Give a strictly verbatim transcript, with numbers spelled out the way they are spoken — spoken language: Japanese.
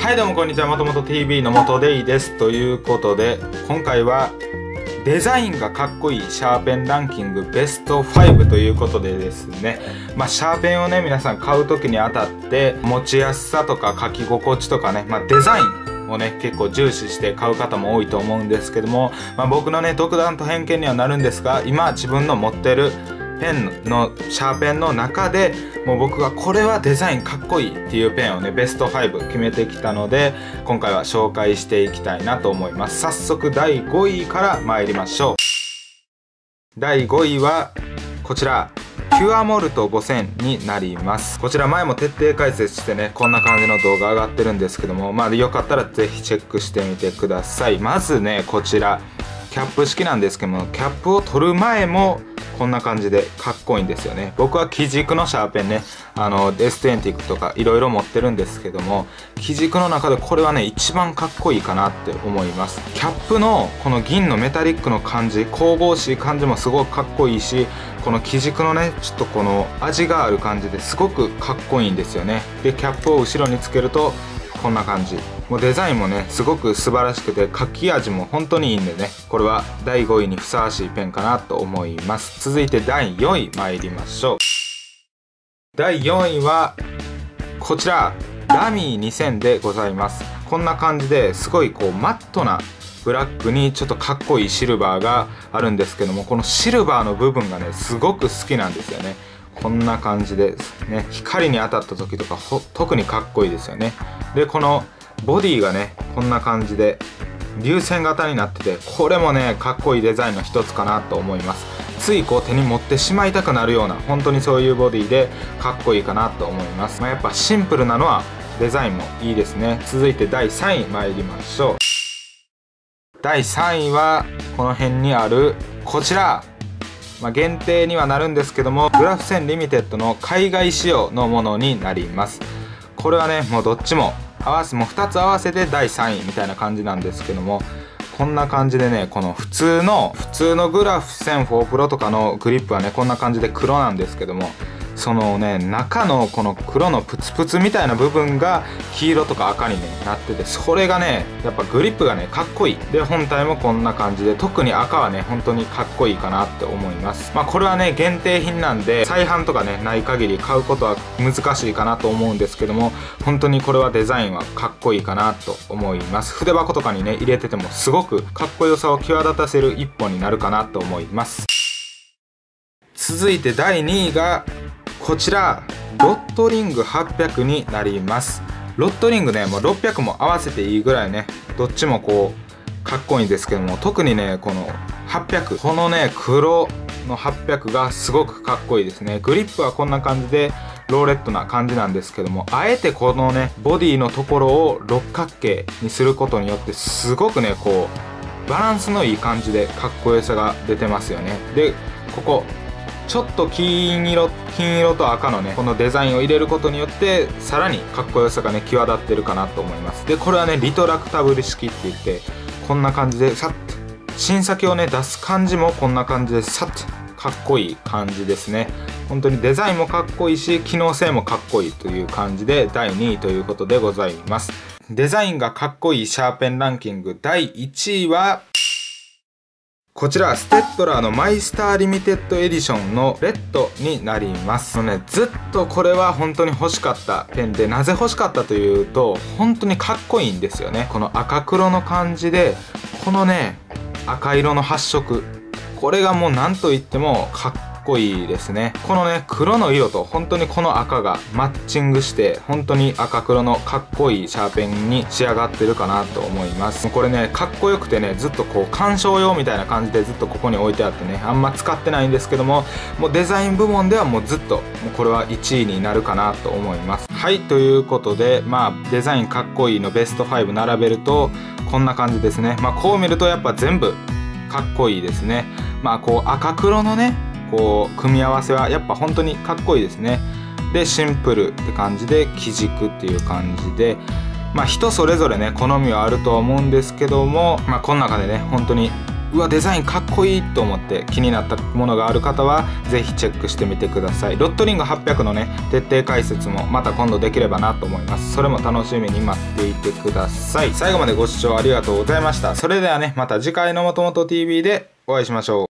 はいどうもこんにちは、もともと ティービー の元デイです。ということで今回はデザインがかっこいいシャーペンランキングベストファイブということでですね、まあシャーペンをね皆さん買う時にあたって持ちやすさとか書き心地とかね、まあデザインをね結構重視して買う方も多いと思うんですけども、まあ、僕のね独断と偏見にはなるんですが、今自分の持ってるペンのシャーペンの中でもう僕がこれはデザインかっこいいっていうペンをねベストファイブ決めてきたので、今回は紹介していきたいなと思います。早速だいごいから参りましょう。だいごいはこちらキュアモルトごせんになります。こちら前も徹底解説してねこんな感じの動画上がってるんですけども、まあよかったらぜひチェックしてみてください。まずねこちらキャップ式なんですけども、キャップを取る前もこんな感じでかっこいいんですよね。僕は基軸のシャーペンね、あのエストゥエンティックとかいろいろ持ってるんですけども、基軸の中でこれはね一番かっこいいかなって思います。キャップのこの銀のメタリックの感じ、神々しい感じもすごくかっこいいし、この基軸のねちょっとこの味がある感じですごくかっこいいんですよね。でキャップを後ろにつけるとこんな感じ、もうデザインもねすごく素晴らしくて書き味も本当にいいんでね、これはだいごいにふさわしいペンかなと思います。続いてだいよんい参りましょう。だいよんいはこちらラミーにせんでございます。こんな感じですごいこうマットなブラックにちょっとかっこいいシルバーがあるんですけども、このシルバーの部分がねすごく好きなんですよね。こんな感じですね、光に当たった時とか特にかっこいいですよね。でこのボディがねこんな感じで流線型になってて、これもねかっこいいデザインの一つかなと思います。ついこう手に持ってしまいたくなるような本当にそういうボディでかっこいいかなと思います。まあ、やっぱシンプルなのはデザインもいいですね。続いてだいさんい参りましょう。だいさんいはこの辺にあるこちら、まあ、限定にはなるんですけどもグラフセンリミテッドの海外仕様のものになります。これはねもうどっちも合わせもうふたつ合わせてだいさんいみたいな感じなんですけども、こんな感じでねこの普通の普通のグラフセンフォープロとかのグリップはねこんな感じで黒なんですけども、そのね中のこの黒のプツプツみたいな部分が黄色とか赤に、ね、なってて、それがねやっぱグリップがねかっこいい。で本体もこんな感じで、特に赤はね本当にかっこいいかなって思います。まあこれはね限定品なんで再販とかねない限り買うことは難しいかなと思うんですけども、本当にこれはデザインはかっこいいかなと思います。筆箱とかにね入れててもすごくかっこよさを際立たせる一本になるかなと思います。続いてだいにいがこちらロットリングはっぴゃくになります。ロットリングねもうろっぴゃくも合わせていいぐらいねどっちもこうかっこいいんですけども、特にねこのはっぴゃく、このね黒のはっぴゃくがすごくかっこいいですね。グリップはこんな感じでローレットな感じなんですけども、あえてこのねボディのところを六角形にすることによってすごくねこうバランスのいい感じでかっこよさが出てますよね。でここちょっと金色金色と赤のねこのデザインを入れることによってさらにかっこよさがね際立ってるかなと思います。でこれはねリトラクタブル式って言って、こんな感じでさっと芯先をね出す感じもこんな感じでさっとかっこいい感じですね。本当にデザインもかっこいいし機能性もかっこいいという感じでだいにいということでございます。デザインがかっこいいシャーペンランキングだいいちいはこちらステッドラーのマイスターリミテッドエディションのレッドになります。ね、ずっとこれは本当に欲しかったペンで、なぜ欲しかったというと本当にかっこいいんですよね。この赤黒の感じでこのね赤色の発色、これがもう何と言ってもかっこいいですね。このね黒の色と本当にこの赤がマッチングして本当に赤黒のかっこいいシャーペンに仕上がってるかなと思います。これねかっこよくてねずっとこう鑑賞用みたいな感じでずっとここに置いてあってね、あんま使ってないんですけども、もうデザイン部門ではもうずっともうこれはいちいになるかなと思います。はい、ということでまあデザインかっこいいのベストファイブ並べるとこんな感じですね。まあこう見るとやっぱ全部かっこいいですね。まあこう赤黒のねこう組み合わせはやっぱ本当にかっこいいですね。でシンプルって感じで基軸っていう感じで、まあ人それぞれね好みはあるとは思うんですけども、まあこの中でね本当にうわデザインかっこいいと思って気になったものがある方はぜひチェックしてみてください。ロットリングはっぴゃくのね徹底解説もまた今度できればなと思います。それも楽しみに待っていてください。最後までご視聴ありがとうございました。それではねまた次回のもともと ティーブイ でお会いしましょう。